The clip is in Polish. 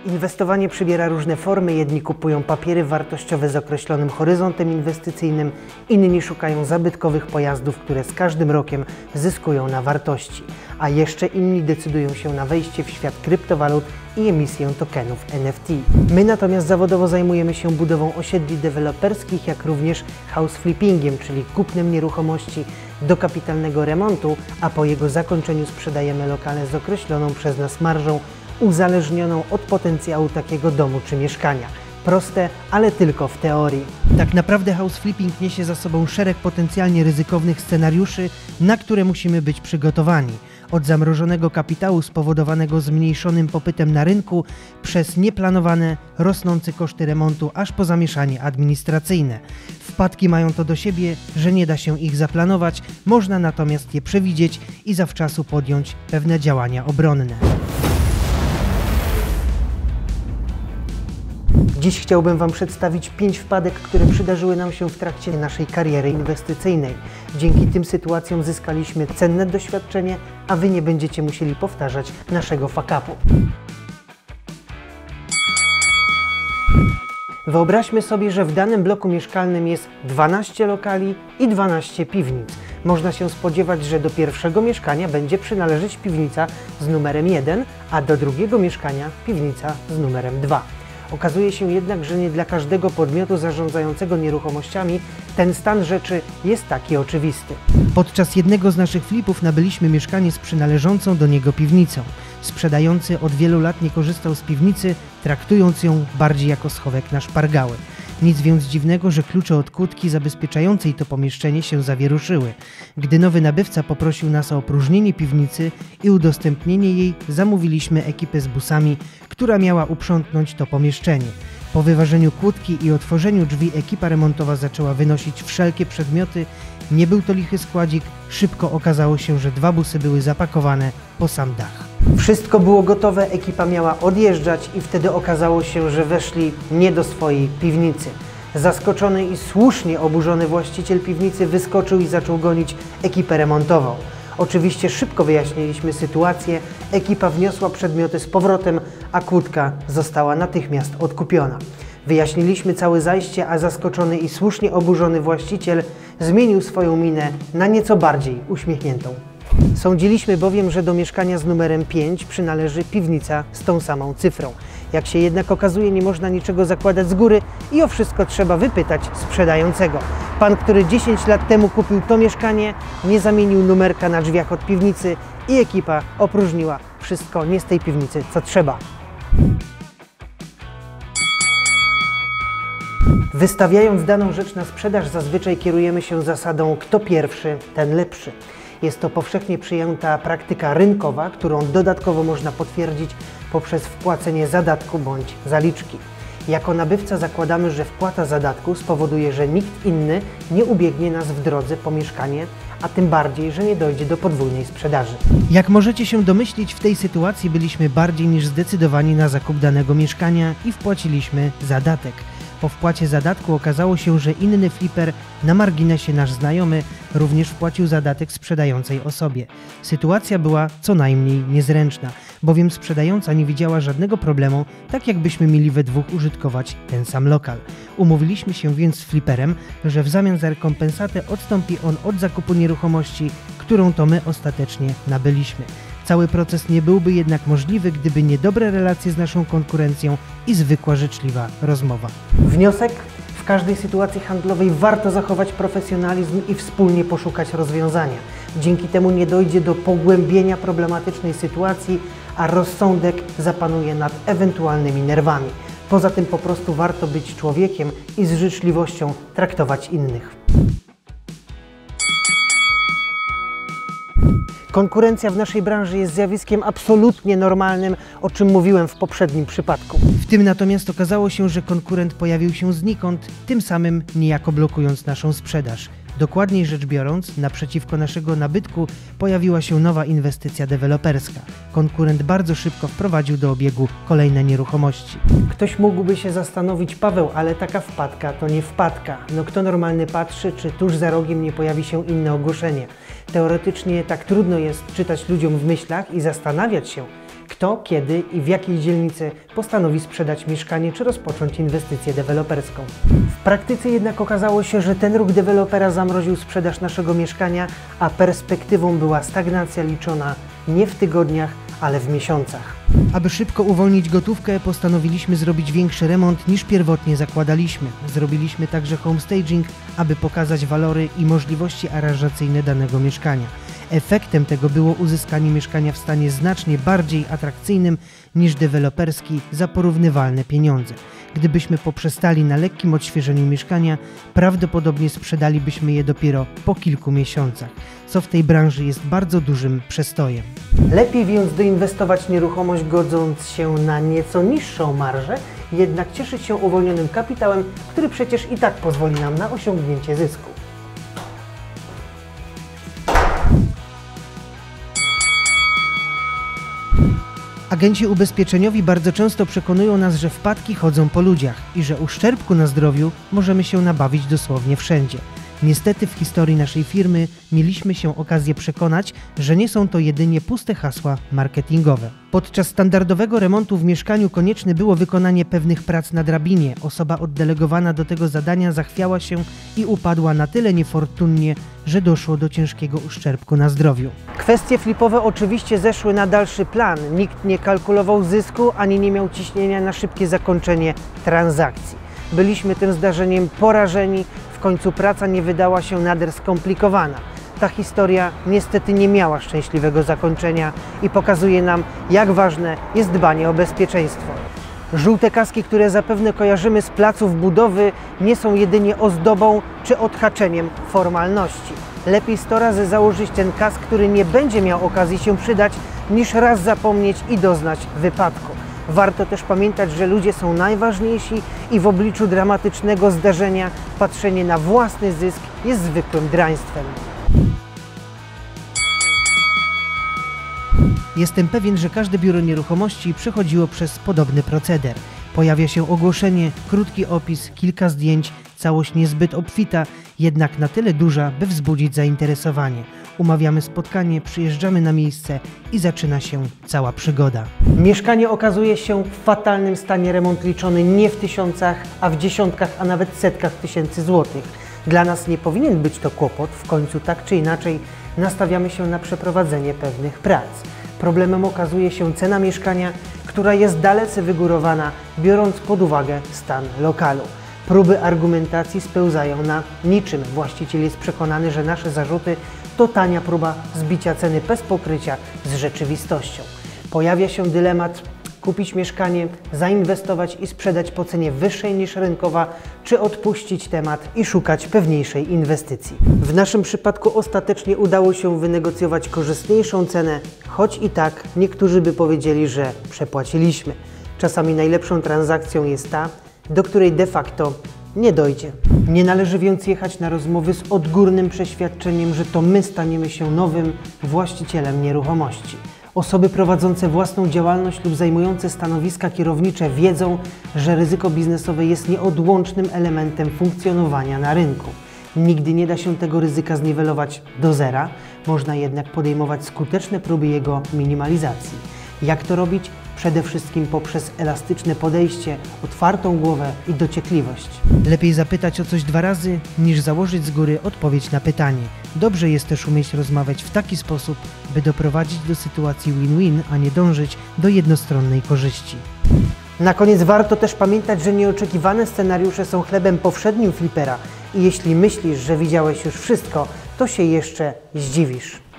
Inwestowanie przybiera różne formy, jedni kupują papiery wartościowe z określonym horyzontem inwestycyjnym, inni szukają zabytkowych pojazdów, które z każdym rokiem zyskują na wartości, a jeszcze inni decydują się na wejście w świat kryptowalut i emisję tokenów NFT. My natomiast zawodowo zajmujemy się budową osiedli deweloperskich, jak również house flippingiem, czyli kupnem nieruchomości do kapitalnego remontu, a po jego zakończeniu sprzedajemy lokale z określoną przez nas marżą, uzależnioną od potencjału takiego domu czy mieszkania. Proste, ale tylko w teorii. Tak naprawdę house flipping niesie za sobą szereg potencjalnie ryzykownych scenariuszy, na które musimy być przygotowani. Od zamrożonego kapitału spowodowanego zmniejszonym popytem na rynku, przez nieplanowane, rosnące koszty remontu, aż po zamieszanie administracyjne. Wpadki mają to do siebie, że nie da się ich zaplanować, można natomiast je przewidzieć i zawczasu podjąć pewne działania obronne. Dziś chciałbym Wam przedstawić 5 wpadek, które przydarzyły nam się w trakcie naszej kariery inwestycyjnej. Dzięki tym sytuacjom zyskaliśmy cenne doświadczenie, a Wy nie będziecie musieli powtarzać naszego fuck-upu. Wyobraźmy sobie, że w danym bloku mieszkalnym jest 12 lokali i 12 piwnic. Można się spodziewać, że do pierwszego mieszkania będzie przynależeć piwnica z numerem 1, a do drugiego mieszkania piwnica z numerem 2. Okazuje się jednak, że nie dla każdego podmiotu zarządzającego nieruchomościami ten stan rzeczy jest taki oczywisty. Podczas jednego z naszych flipów nabyliśmy mieszkanie z przynależącą do niego piwnicą. Sprzedający od wielu lat nie korzystał z piwnicy, traktując ją bardziej jako schowek na szpargały. Nic więc dziwnego, że klucze od kłódki zabezpieczającej to pomieszczenie się zawieruszyły. Gdy nowy nabywca poprosił nas o opróżnienie piwnicy i udostępnienie jej, zamówiliśmy ekipę z busami, która miała uprzątnąć to pomieszczenie. Po wyważeniu kłódki i otworzeniu drzwi ekipa remontowa zaczęła wynosić wszelkie przedmioty. Nie był to lichy składzik, szybko okazało się, że 2 busy były zapakowane po sam dach. Wszystko było gotowe, ekipa miała odjeżdżać i wtedy okazało się, że weszli nie do swojej piwnicy. Zaskoczony i słusznie oburzony właściciel piwnicy wyskoczył i zaczął gonić ekipę remontową. Oczywiście szybko wyjaśniliśmy sytuację, ekipa wniosła przedmioty z powrotem, a kłódka została natychmiast odkupiona. Wyjaśniliśmy całe zajście, a zaskoczony i słusznie oburzony właściciel zmienił swoją minę na nieco bardziej uśmiechniętą. Sądziliśmy bowiem, że do mieszkania z numerem 5 przynależy piwnica z tą samą cyfrą. Jak się jednak okazuje, nie można niczego zakładać z góry i o wszystko trzeba wypytać sprzedającego. Pan, który 10 lat temu kupił to mieszkanie, nie zamienił numerka na drzwiach od piwnicy i ekipa opróżniła wszystko nie z tej piwnicy, co trzeba. Wystawiając daną rzecz na sprzedaż, zazwyczaj kierujemy się zasadą kto pierwszy, ten lepszy. Jest to powszechnie przyjęta praktyka rynkowa, którą dodatkowo można potwierdzić poprzez wpłacenie zadatku bądź zaliczki. Jako nabywca zakładamy, że wpłata zadatku spowoduje, że nikt inny nie ubiegnie nas w drodze po mieszkanie, a tym bardziej, że nie dojdzie do podwójnej sprzedaży. Jak możecie się domyślić, w tej sytuacji byliśmy bardziej niż zdecydowani na zakup danego mieszkania i wpłaciliśmy zadatek. Po wpłacie zadatku okazało się, że inny flipper, na marginesie nasz znajomy, również wpłacił zadatek sprzedającej osobie. Sytuacja była co najmniej niezręczna, bowiem sprzedająca nie widziała żadnego problemu, tak jakbyśmy mieli we dwóch użytkować ten sam lokal. Umówiliśmy się więc z flipperem, że w zamian za rekompensatę odstąpi on od zakupu nieruchomości, którą to my ostatecznie nabyliśmy. Cały proces nie byłby jednak możliwy, gdyby nie dobre relacje z naszą konkurencją i zwykła życzliwa rozmowa. Wniosek? W każdej sytuacji handlowej warto zachować profesjonalizm i wspólnie poszukać rozwiązania. Dzięki temu nie dojdzie do pogłębienia problematycznej sytuacji, a rozsądek zapanuje nad ewentualnymi nerwami. Poza tym po prostu warto być człowiekiem i z życzliwością traktować innych. Konkurencja w naszej branży jest zjawiskiem absolutnie normalnym, o czym mówiłem w poprzednim przypadku. W tym natomiast okazało się, że konkurent pojawił się znikąd, tym samym niejako blokując naszą sprzedaż. Dokładniej rzecz biorąc, naprzeciwko naszego nabytku pojawiła się nowa inwestycja deweloperska. Konkurent bardzo szybko wprowadził do obiegu kolejne nieruchomości. Ktoś mógłby się zastanowić, Paweł, ale taka wpadka to nie wpadka. No kto normalny patrzy, czy tuż za rogiem nie pojawi się inne ogłoszenie? Teoretycznie tak trudno jest czytać ludziom w myślach i zastanawiać się, kto, kiedy i w jakiej dzielnicy postanowi sprzedać mieszkanie czy rozpocząć inwestycję deweloperską. W praktyce jednak okazało się, że ten ruch dewelopera zamroził sprzedaż naszego mieszkania, a perspektywą była stagnacja liczona nie w tygodniach, ale w miesiącach. Aby szybko uwolnić gotówkę, postanowiliśmy zrobić większy remont niż pierwotnie zakładaliśmy. Zrobiliśmy także homestaging, aby pokazać walory i możliwości aranżacyjne danego mieszkania. Efektem tego było uzyskanie mieszkania w stanie znacznie bardziej atrakcyjnym niż deweloperski za porównywalne pieniądze. Gdybyśmy poprzestali na lekkim odświeżeniu mieszkania, prawdopodobnie sprzedalibyśmy je dopiero po kilku miesiącach, co w tej branży jest bardzo dużym przestojem. Lepiej więc doinwestować nieruchomość, godząc się na nieco niższą marżę, jednak cieszyć się uwolnionym kapitałem, który przecież i tak pozwoli nam na osiągnięcie zysku. Agenci ubezpieczeniowi bardzo często przekonują nas, że wpadki chodzą po ludziach i że uszczerbku na zdrowiu możemy się nabawić dosłownie wszędzie. Niestety w historii naszej firmy mieliśmy się okazję przekonać, że nie są to jedynie puste hasła marketingowe. Podczas standardowego remontu w mieszkaniu konieczne było wykonanie pewnych prac na drabinie. Osoba oddelegowana do tego zadania zachwiała się i upadła na tyle niefortunnie, że doszło do ciężkiego uszczerbku na zdrowiu. Kwestie flipowe oczywiście zeszły na dalszy plan. Nikt nie kalkulował zysku, ani nie miał ciśnienia na szybkie zakończenie transakcji. Byliśmy tym zdarzeniem porażeni. W końcu praca nie wydała się nader skomplikowana. Ta historia niestety nie miała szczęśliwego zakończenia i pokazuje nam, jak ważne jest dbanie o bezpieczeństwo. Żółte kaski, które zapewne kojarzymy z placów budowy, nie są jedynie ozdobą czy odhaczeniem formalności. Lepiej 100 razy założyć ten kask, który nie będzie miał okazji się przydać, niż raz zapomnieć i doznać wypadku. Warto też pamiętać, że ludzie są najważniejsi i w obliczu dramatycznego zdarzenia patrzenie na własny zysk jest zwykłym draństwem. Jestem pewien, że każde biuro nieruchomości przechodziło przez podobny proceder. Pojawia się ogłoszenie, krótki opis, kilka zdjęć, całość niezbyt obfita, jednak na tyle duża, by wzbudzić zainteresowanie. Umawiamy spotkanie, przyjeżdżamy na miejsce i zaczyna się cała przygoda. Mieszkanie okazuje się w fatalnym stanie, remont liczony nie w tysiącach, a w dziesiątkach, a nawet setkach tysięcy złotych. Dla nas nie powinien być to kłopot, w końcu tak czy inaczej nastawiamy się na przeprowadzenie pewnych prac. Problemem okazuje się cena mieszkania, która jest dalece wygórowana, biorąc pod uwagę stan lokalu. Próby argumentacji spełzają na niczym. Właściciel jest przekonany, że nasze zarzuty to tania próba zbicia ceny bez pokrycia z rzeczywistością. Pojawia się dylemat: kupić mieszkanie, zainwestować i sprzedać po cenie wyższej niż rynkowa, czy odpuścić temat i szukać pewniejszej inwestycji. W naszym przypadku ostatecznie udało się wynegocjować korzystniejszą cenę, choć i tak niektórzy by powiedzieli, że przepłaciliśmy. Czasami najlepszą transakcją jest ta, do której de facto nie dojdzie. Nie należy więc jechać na rozmowy z odgórnym przeświadczeniem, że to my staniemy się nowym właścicielem nieruchomości. Osoby prowadzące własną działalność lub zajmujące stanowiska kierownicze wiedzą, że ryzyko biznesowe jest nieodłącznym elementem funkcjonowania na rynku. Nigdy nie da się tego ryzyka zniwelować do zera, można jednak podejmować skuteczne próby jego minimalizacji. Jak to robić? Przede wszystkim poprzez elastyczne podejście, otwartą głowę i dociekliwość. Lepiej zapytać o coś 2 razy, niż założyć z góry odpowiedź na pytanie. Dobrze jest też umieć rozmawiać w taki sposób, by doprowadzić do sytuacji win-win, a nie dążyć do jednostronnej korzyści. Na koniec warto też pamiętać, że nieoczekiwane scenariusze są chlebem powszednim flipera i jeśli myślisz, że widziałeś już wszystko, to się jeszcze zdziwisz.